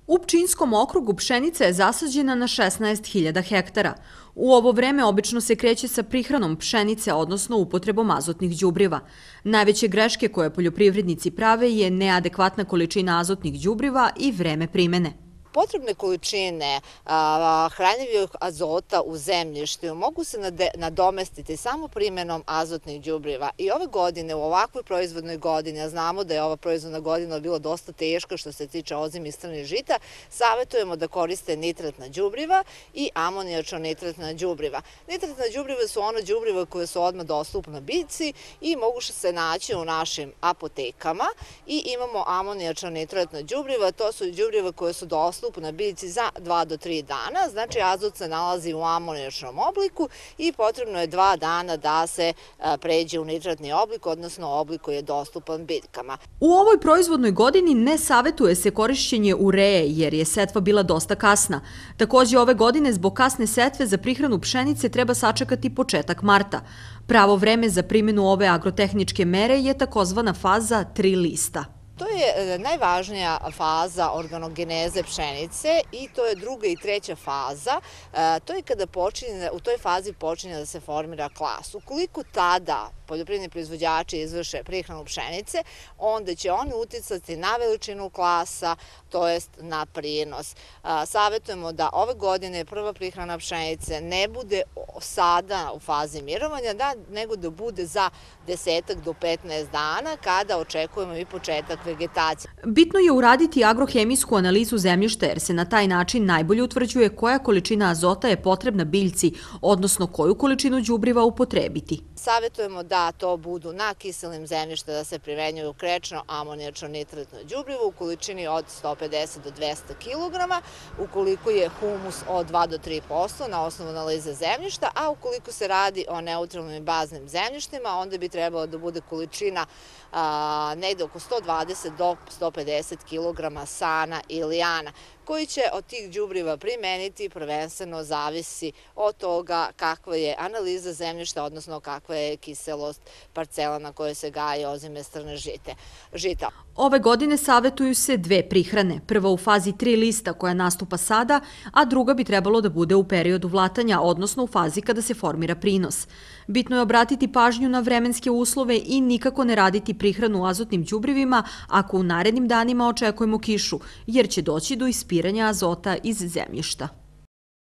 U Pčinjskom okrugu pšenica je zasađena na 16.000 hektara. U ovo vreme obično se kreće sa prihranom pšenice, odnosno upotrebom azotnih đubriva. Najveće greške koje poljoprivrednici prave je neadekvatna količina azotnih đubriva i vreme primene. Potrebne količine hranjivog azota u zemljištu mogu se nadomestiti samo primjenom azotnih đubriva. I ove godine, u ovakvoj proizvodnoj godini, a znamo da je ova proizvodna godina bila dosta teška što se tiče ozimistranih žita, savjetujemo da koriste nitratna đubriva i amonijačno-nitratna đubriva. Nitratna đubriva su ona đubriva koje su odmah dostupna biljci i mogu se naći u našim apotekama. I imamo amonijačno-nitratna đubriva, to su đubriva koje su dostupne na biljci za 2 do 3 dana, znači azot se nalazi u amonijačnom obliku i potrebno je 2 dana da se pređe u nitratni oblik, odnosno oblik koji je dostupan biljkama. U ovoj proizvodnoj godini ne savjetuje se korišćenje ureje jer je setva bila dosta kasna. Također ove godine zbog kasne setve za prihranu pšenice treba sačekati početak marta. Pravo vreme za primjenu ove agrotehničke mere je takozvana faza 3 lista. To je najvažnija faza organogeneze pšenice i to je druga i treća faza. To je kada u toj fazi počinje da se formira klas. Ukoliko tada poljoprivredni proizvođači izvrše prihranu pšenice, onda će oni uticati na veličinu klasa, to jest na prinos. Savjetujemo da ove godine prva prihrana pšenice ne bude sada u fazi mirovanja, nego da bude za 10 do 15 dana kada očekujemo i početak vegetacije. Bitno je uraditi agrohemijsku analizu zemljišta jer se na taj način najbolje utvrđuje koja količina azota je potrebna biljci, odnosno koju količinu đubriva upotrebiti. Savjetujemo da to budu na kiselim zemljišta da se primenjuju krečno amonijačno-nitratno đubrivo u količini od 150 do 200 kg, ukoliko je humus od 2 do 3% na osnovu analize zemljišta, a ukoliko se radi o neutralnim i baznim zemljištima, onda bi trebalo da bude količina negde oko 120 do 150 kg sana ili jana. Koji će od tih đubriva primeniti prvenstveno zavisi od toga kakva je analiza zemljišta, odnosno kakva je kiselost parcela na kojoj se gaje ozimistrana žita. Ove godine savjetuju se 2 prihrane. Prva u fazi 3 lista koja nastupa sada, a druga bi trebalo da bude u periodu vlatanja, odnosno u fazi kada se formira prinos. Bitno je obratiti pažnju na vremenske uslove i nikako ne raditi prihranu azotnim đubrivima ako u narednim danima očekujemo kišu, jer će doći do ispiranja azota iz zemljišta.